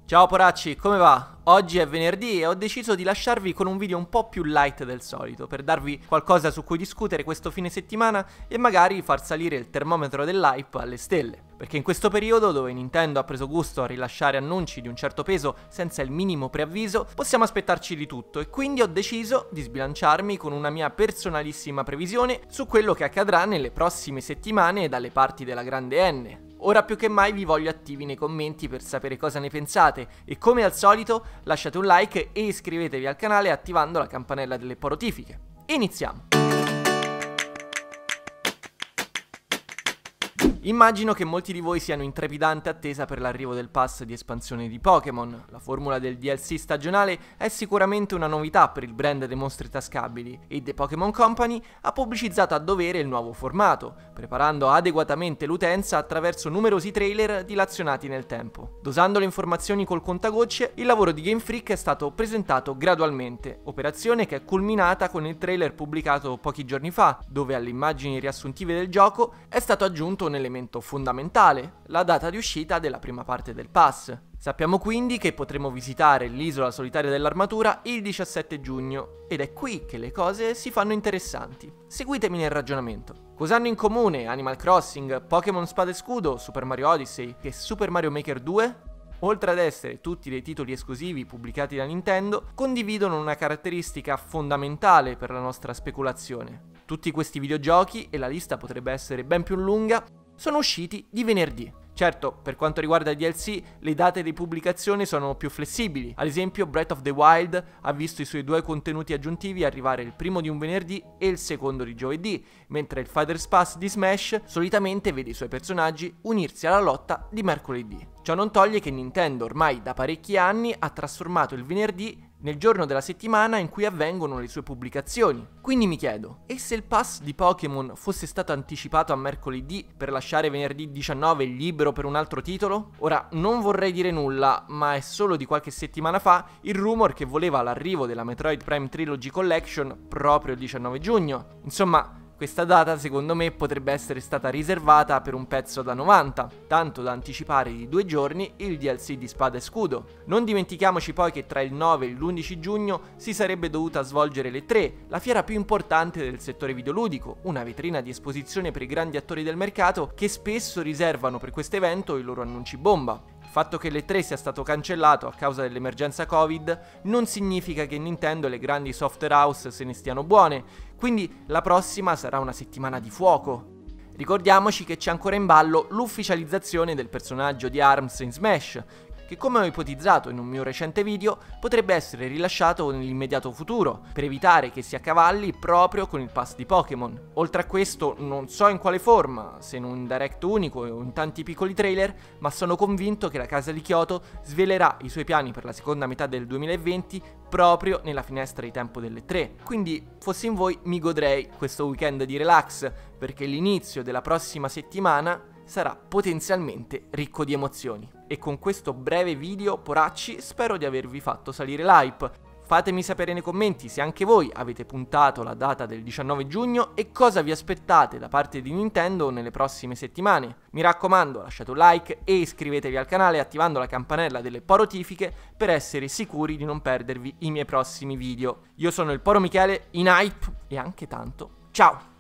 Ciao poracci, come va? Oggi è venerdì e ho deciso di lasciarvi con un video un po' più light del solito per darvi qualcosa su cui discutere questo fine settimana e magari far salire il termometro dell'hype alle stelle. Perché in questo periodo, dove Nintendo ha preso gusto a rilasciare annunci di un certo peso senza il minimo preavviso, possiamo aspettarci di tutto e quindi ho deciso di sbilanciarmi con una mia personalissima previsione su quello che accadrà nelle prossime settimane dalle parti della grande N. Ora più che mai vi voglio attivi nei commenti per sapere cosa ne pensate e come al solito lasciate un like e iscrivetevi al canale attivando la campanella delle notifiche. Iniziamo! Immagino che molti di voi siano in trepidante attesa per l'arrivo del pass di espansione di Pokémon. La formula del DLC stagionale è sicuramente una novità per il brand dei mostri tascabili e The Pokémon Company ha pubblicizzato a dovere il nuovo formato, preparando adeguatamente l'utenza attraverso numerosi trailer dilazionati nel tempo. Dosando le informazioni col contagocce, il lavoro di Game Freak è stato presentato gradualmente, operazione che è culminata con il trailer pubblicato pochi giorni fa, dove alle immagini riassuntive del gioco è stato aggiunto un elemento fondamentale, la data di uscita della prima parte del pass. Sappiamo quindi che potremo visitare l'isola solitaria dell'armatura il 17 giugno ed è qui che le cose si fanno interessanti. Seguitemi nel ragionamento. Cosa hanno in comune Animal Crossing, Pokémon Spada e Scudo, Super Mario Odyssey e Super Mario Maker 2? Oltre ad essere tutti dei titoli esclusivi pubblicati da Nintendo, condividono una caratteristica fondamentale per la nostra speculazione. Tutti questi videogiochi, e la lista potrebbe essere ben più lunga, sono usciti di venerdì. Certo, per quanto riguarda i DLC, le date di pubblicazione sono più flessibili. Ad esempio, Breath of the Wild ha visto i suoi due contenuti aggiuntivi arrivare il primo di un venerdì e il secondo di giovedì, mentre il Fighters Pass di Smash solitamente vede i suoi personaggi unirsi alla lotta di mercoledì. Ciò non toglie che Nintendo ormai da parecchi anni ha trasformato il venerdì nel giorno della settimana in cui avvengono le sue pubblicazioni. Quindi mi chiedo, e se il pass di Pokémon fosse stato anticipato a mercoledì per lasciare venerdì 19 libero per un altro titolo? Ora, non vorrei dire nulla, ma è solo di qualche settimana fa il rumor che voleva l'arrivo della Metroid Prime Trilogy Collection proprio il 19 giugno. Insomma, questa data secondo me potrebbe essere stata riservata per un pezzo da 90, tanto da anticipare di 2 giorni il DLC di Spada e Scudo. Non dimentichiamoci poi che tra il 9 e l'11 giugno si sarebbe dovuta svolgere l'E3, la fiera più importante del settore videoludico, una vetrina di esposizione per i grandi attori del mercato che spesso riservano per questo evento i loro annunci bomba. Il fatto che l'E3 sia stato cancellato a causa dell'emergenza Covid non significa che Nintendo e le grandi software house se ne stiano buone, quindi la prossima sarà una settimana di fuoco. Ricordiamoci che c'è ancora in ballo l'ufficializzazione del personaggio di ARMS in Smash, che come ho ipotizzato in un mio recente video potrebbe essere rilasciato nell'immediato futuro, per evitare che si accavalli proprio con il pass di Pokémon. Oltre a questo non so in quale forma, se in un direct unico o in tanti piccoli trailer, ma sono convinto che la casa di Kyoto svelerà i suoi piani per la seconda metà del 2020 proprio nella finestra di tempo delle 3. Quindi, fossi in voi, mi godrei questo weekend di relax, perché l'inizio della prossima settimana sarà potenzialmente ricco di emozioni. E con questo breve video, poracci, spero di avervi fatto salire l'hype. Fatemi sapere nei commenti se anche voi avete puntato la data del 19 giugno e cosa vi aspettate da parte di Nintendo nelle prossime settimane. Mi raccomando, lasciate un like e iscrivetevi al canale attivando la campanella delle notifiche per essere sicuri di non perdervi i miei prossimi video. Io sono il Poro Michele, in hype e anche tanto. Ciao!